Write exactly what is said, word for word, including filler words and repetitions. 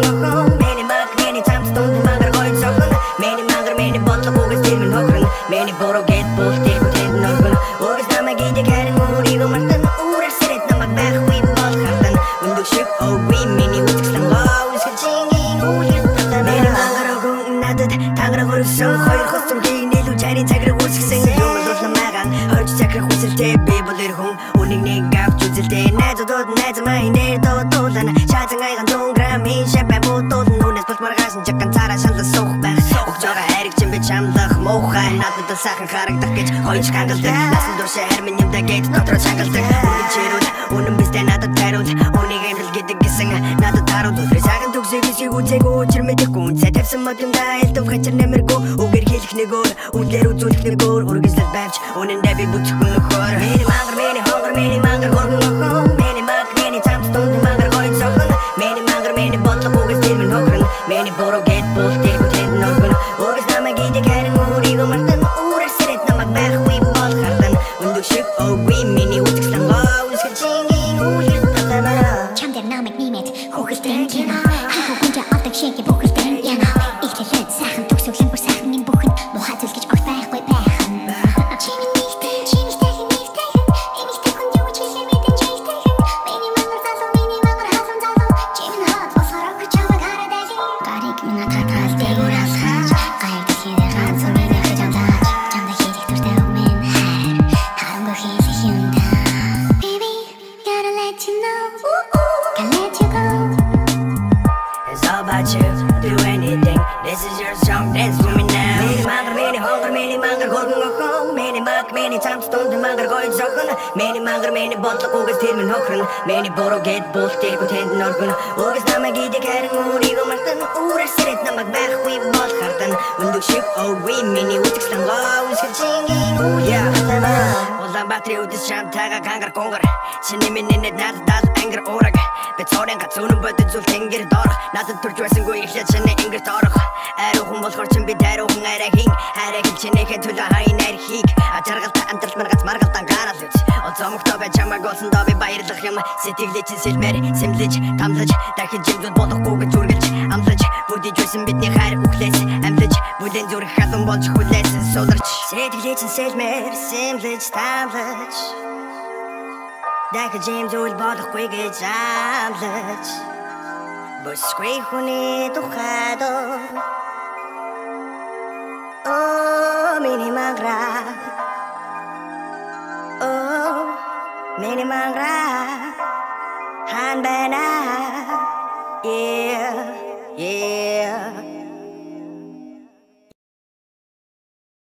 горгон Мэний маг мэний цамц дунд мангар гойд сохон Мэний мангар мэний бодлого угас тэр минь хохрон Мэний буруу гэд бол тэр бүтэнд норгон Угас намайг идэх харин өөрийгөө мартан Үүрээр сэрэт намайг байхгүй бол хартан Өндөг шиг өвгүй миний үзэсгэлэн гоо Үсгэлжингийн үйл татан Мэний мангар огон надад тангара хөргсөн Хоёр хос зүрхийг нийлүү чарийн цагрыг үсгсэн Юм бол намайгаан хорж чакрах үсэлтэй би бол эр хүн Үнийг нэг авч үзэлтэй найзуудууд найз маяг нэр дуудуулна Шаазан айган зуун граммын шапай буудуулна Нүнээс болж маргаасан чакан цараа шалан суух байх Өгж байгаа хайрыг чинь би чамлах муухай Надад сайхан харагдах гэж хойч хангалдаг Насан туршаа хармын юмдаа гээд дотроо чангалдаг Үнэн чирүүл үнэн бистэй надад тариул Үнийг амьдрал гэдэг гэсэн надад таруул Өдрөө сайхан төгсөг исийг үзээгүй учир мэдэхгүй Үнсээ тавьсан мод юмдаа элдв хачир нэмэргүй Үгээр хэлэх нэг өөр үнлэр үзүүлэх нэг өөр Үргэлжлэл байвч үнэндээ би бүтэхгүй нөхөр Мэний мангар мэний хонгор мэний мангар горгон охон Мэний маг мэний цамц дунд мангар гойд сохон Мэний мангар мэний бодлого угас тэр минь хохрон Мэний буруу гэд бол тэр бүтэнд норгон Угас намайг идэх харин өөрийгөө мартан Үүрээр сэрэт намайг байхгүй бол хартан Өндөг шиг өвгүй миний үзэсгэлэн гоо Үсгэлжингийн үйл татамаа Чам дээр намайг нэмээд хөөхөлтэн кино Хаху хүнжээ авдаг шеки бүхэлтэн яна Ихтэлэн сайхан төгсөглөн бүр сайхан юм бүхэн Муха зүйл гэж огт байхгүй байхан Чимэн нэгтэн чимэлтэй хэн нэгтэй хэн Эмэгтэй хүн юу ч хэлээ мэдэн чигтэй хэн Мэний мангар залуу мэний мангар халуун залуу Чимэн хот босоор огт чамайг хараад айлын Гарыг минь татгаал дээгүүр алхаж Гайг дэлхийдээ ганц үргэлээ гэж амлаач Чамда хийх дүртэй өг минь хайр Харангүй хийх юм да Baby, gotta let you know Can't let you go It's all about you, do anything This is your song, dance with me now Мэний мангар мэний хонгор мэний мангар горгон охон Мэний маг мэний цамц дунд мангар гойд сохон Мэний мангар мэний бодлого угас тэр минь хохрон Мэний буруу гэд бол тэр бүтэнд норгон Угас намайг идэх харин өөрийгөө мартан Үүрээр сэрэт намайг байхгүй бол хартан Өндөг шиг өвгүй миний үзэсгэлэн гоо Үсгэлжингийн үйл татамаа Улаанбаатарын үдэс шамтайгаа гангар гунгар Чиний минь нэт надад дал ангар уураг Би цорын гацуунан бодит зүйл тэнгэр доорох Надад төрж байсангүй ихлээд чиний ингэрт орох Айруухан болохоор чин би дайруухан арай хин Арай хин чинийхээ төлөө хайн айр хийг Ажаргалтай амтралт маргац маргалтан гарал үз Оцомогтой бай чамайг олсон доо би баярлах юм Сэтгэлээ чин сэлмэр сэмлэж тамлаж Дахин жимзүүд болохгүй гэж үргэлж амлаж Бүдиж байсан бидний хайр үхлээс амлаж Бүлэн зүрх халуун болж хүлээс суларч Сэтгэлээ чин сэлмэр сэмлэж тамлаж Дахин жимзүүд болохгүй гэж амлаж Босгүй хүний тухайд Oh, мэний мангар Oh, мэний мангар Хан байна Yeah